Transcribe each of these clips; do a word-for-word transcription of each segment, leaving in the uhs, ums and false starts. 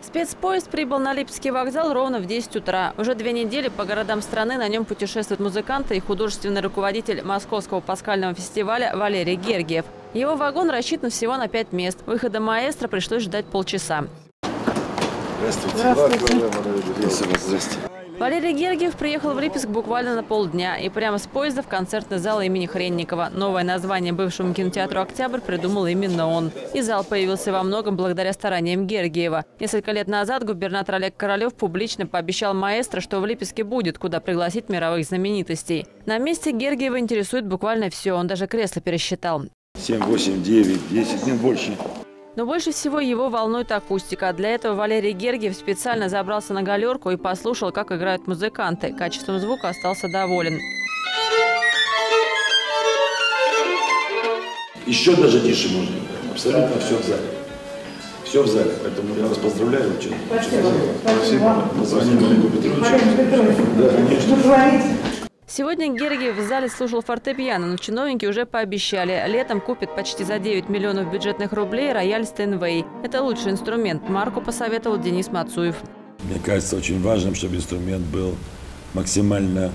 Спецпоезд прибыл на Липецкий вокзал ровно в десять утра. Уже две недели по городам страны на нем путешествуют музыканты и художественный руководитель Московского пасхального фестиваля Валерий Гергиев. Его вагон рассчитан всего на пять мест. Выхода маэстро пришлось ждать полчаса. Здравствуйте. Здравствуйте. Здравствуйте. Валерий Гергиев приехал в Липецк буквально на полдня и прямо с поезда в концертный зал имени Хренникова. Новое название бывшему кинотеатру «Октябрь» придумал именно он. И зал появился во многом благодаря стараниям Гергиева. Несколько лет назад губернатор Олег Королев публично пообещал маэстро, что в Липецке будет куда пригласить мировых знаменитостей. На месте Гергиева интересует буквально все. Он даже кресло пересчитал. семь, восемь, девять, десять, нет больше. Но больше всего его волнует акустика. Для этого Валерий Гергиев специально забрался на галерку и послушал, как играют музыканты. Качеством звука остался доволен. Еще даже тише можно. Абсолютно все в зале. Все в зале. Поэтому я вас поздравляю. Очень, Спасибо. Спасибо. Позвоним Олегу Петровичу. Да, конечно. Сегодня Гергиев в зале слушал фортепиано, но чиновники уже пообещали. Летом купит почти за девять миллионов бюджетных рублей рояль Стейнвей. Это лучший инструмент. Марку посоветовал Денис Мацуев. Мне кажется очень важным, чтобы инструмент был максимально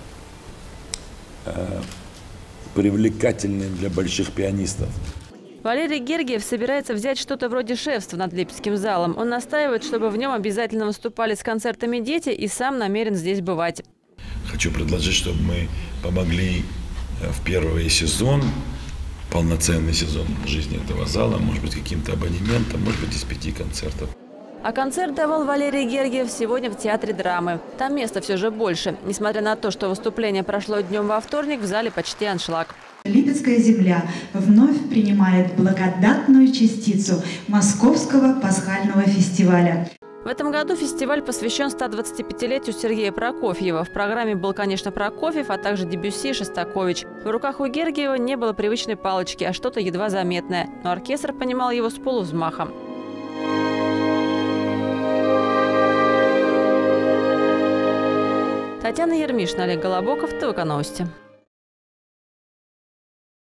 э, привлекательным для больших пианистов. Валерий Гергиев собирается взять что-то вроде шефства над Липецким залом. Он настаивает, чтобы в нем обязательно выступали с концертами дети, и сам намерен здесь бывать. Хочу предложить, чтобы мы помогли в первый сезон, полноценный сезон жизни этого зала, может быть, каким-то абонементом, может быть, из пяти концертов. А концерт давал Валерий Гергиев сегодня в Театре драмы. Там места все же больше. Несмотря на то, что выступление прошло днем во вторник, в зале почти аншлаг. Липецкая земля вновь принимает благодатную частицу Московского пасхального фестиваля. В этом году фестиваль посвящен стодвадцатипятилетию Сергея Прокофьева. В программе был, конечно, Прокофьев, а также Дебюсси и Шостакович. В руках у Гергиева не было привычной палочки, а что-то едва заметное. Но оркестр понимал его с полувзмахом. Татьяна Ермишина, Олег Голобоков, ТВК Новости.